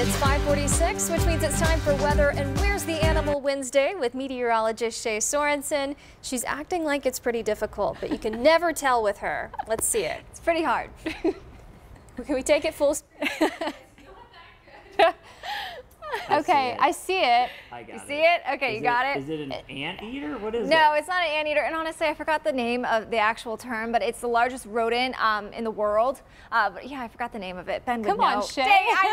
It's 5:46, which means it's time for Weather and Where's the Animal Wednesday with meteorologist Shay Sorensen. She's acting like it's pretty difficult, but you can never tell with her. Let's see it. It's pretty hard. Can we take it full speed? Okay, I see it. I got you see it? Okay, Is you got it? Is it an anteater? What is it? No, it's not an anteater. And honestly, I forgot the name of the actual term, but it's the largest rodent in the world. But yeah, I forgot the name of it. Ben would Come on, know. Shay. Dang,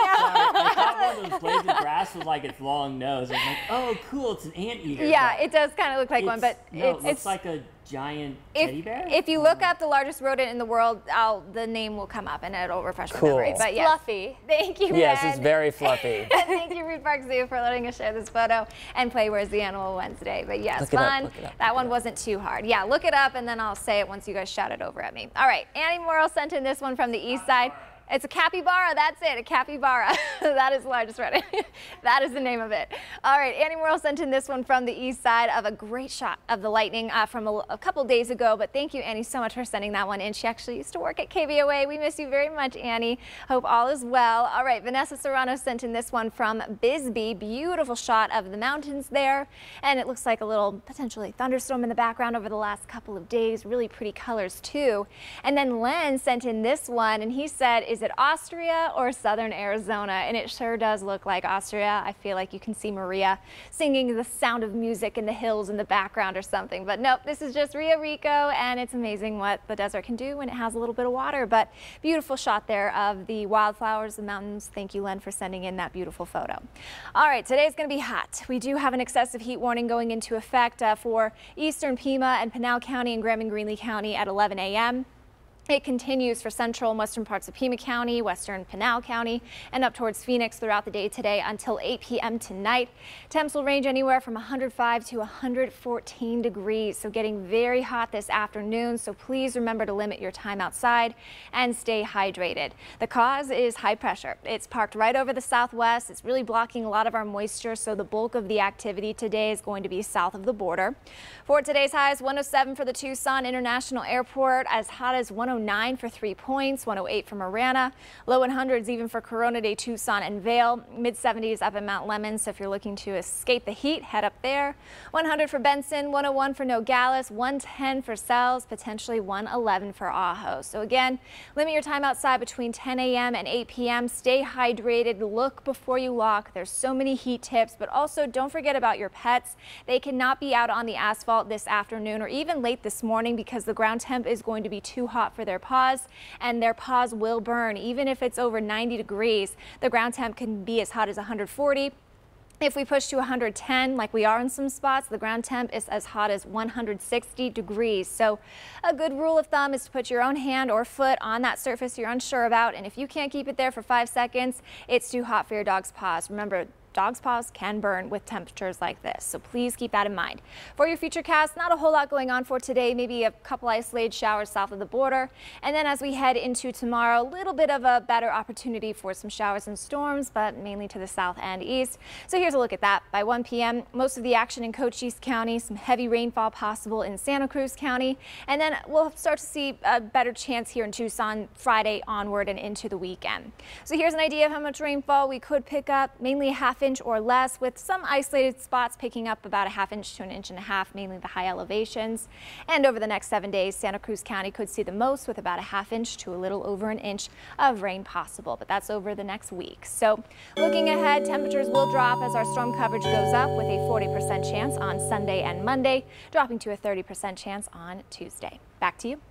I know. I thought one of those blades of grass was like its long nose. I was like, oh, cool, it's an anteater. Yeah, but it does kind of look like one, but no, it looks it's like a giant teddy bear. if you look up the largest rodent in the world, the name will come up and it'll refresh my memory. But yes. Fluffy. Thank you, Yes, Ben. it's very fluffy. Thank you, Reed Park Zoo, for letting us share this photo and play Where's the Animal Wednesday. But yes, Look it up, fun. look it up, That look one it up. wasn't too hard. Yeah, look it up and then I'll say it once you guys shout it over at me. All right, Annie Morrill sent in this one from the east side. It's a capybara, that's it, a capybara. That is the largest rodent. That is the name of it. All right, Annie Morrill sent in this one from the east side of a great shot of the lightning from a couple days ago. But thank you, Annie, so much for sending that one in. She actually used to work at KVOA. We miss you very much, Annie. Hope all is well. All right, Vanessa Serrano sent in this one from Bisbee. Beautiful shot of the mountains there. And it looks like a little potentially thunderstorm in the background over the last couple of days. Really pretty colors, too. And then Len sent in this one, and he said, is it Austria or southern Arizona? And it sure does look like Austria. I feel like you can see Maria singing the sound of music in the hills in the background or something. But nope, this is just Rio Rico, and it's amazing what the desert can do when it has a little bit of water. But beautiful shot there of the wildflowers, the mountains. Thank you, Len, for sending in that beautiful photo. All right, today's going to be hot. We do have an excessive heat warning going into effect for eastern Pima and Pinal County and Graham and Greenlee County at 11 a.m. It continues for central and western parts of Pima County, western Pinal County, and up towards Phoenix throughout the day today until 8 p.m. tonight. Temps will range anywhere from 105 to 114 degrees, so getting very hot this afternoon. So please remember to limit your time outside and stay hydrated. The cause is high pressure. It's parked right over the southwest. It's really blocking a lot of our moisture, so the bulk of the activity today is going to be south of the border. For today's highs, 107 for the Tucson International Airport, as hot as 109 for 3 Points, 108 for Marana, low 100s even for Corona de Tucson and Vail, mid 70s up in Mount Lemmon. So if you're looking to escape the heat, head up there. 100 for Benson, 101 for Nogales, 110 for Sells, potentially 111 for Ajo. So again, limit your time outside between 10 a.m. and 8 p.m. Stay hydrated. Look before you walk. There's so many heat tips, but also don't forget about your pets. They cannot be out on the asphalt this afternoon or even late this morning because the ground temp is going to be too hot for their paws, and their paws will burn. Even if it's over 90 degrees, the ground temp can be as hot as 140. If we push to 110, like we are in some spots, the ground temp is as hot as 160 degrees. So a good rule of thumb is to put your own hand or foot on that surface you're unsure about, and if you can't keep it there for 5 seconds, it's too hot for your dog's paws. Remember, dogs' paws can burn with temperatures like this, so please keep that in mind. For your future cast, not a whole lot going on for today, maybe a couple isolated showers south of the border. And then as we head into tomorrow, a little bit of a better opportunity for some showers and storms, but mainly to the south and east. So here's a look at that. By 1 p.m., most of the action in Cochise County, some heavy rainfall possible in Santa Cruz County, and then we'll start to see a better chance here in Tucson Friday onward and into the weekend. So here's an idea of how much rainfall we could pick up, mainly a half inch or less, with some isolated spots picking up about a ½ inch to 1.5 inches, mainly the high elevations. And over the next 7 days, Santa Cruz County could see the most with about a ½ inch to a little over 1 inch of rain possible, but that's over the next week. So looking ahead, temperatures will drop as our storm coverage goes up, with a 40% chance on Sunday and Monday, dropping to a 30% chance on Tuesday. Back to you.